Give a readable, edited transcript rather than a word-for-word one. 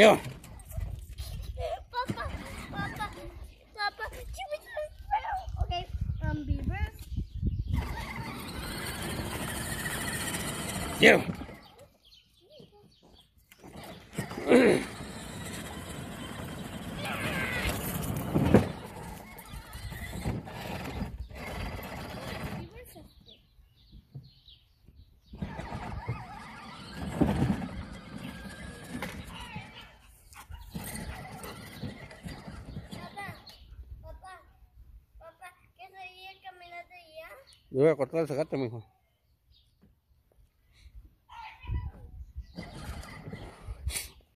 Yo. Papa, give me the bell. Okay, beavers. Yo. Papá, ¿qué sería caminar de allá? Yo voy a cortar el zacate, mijo.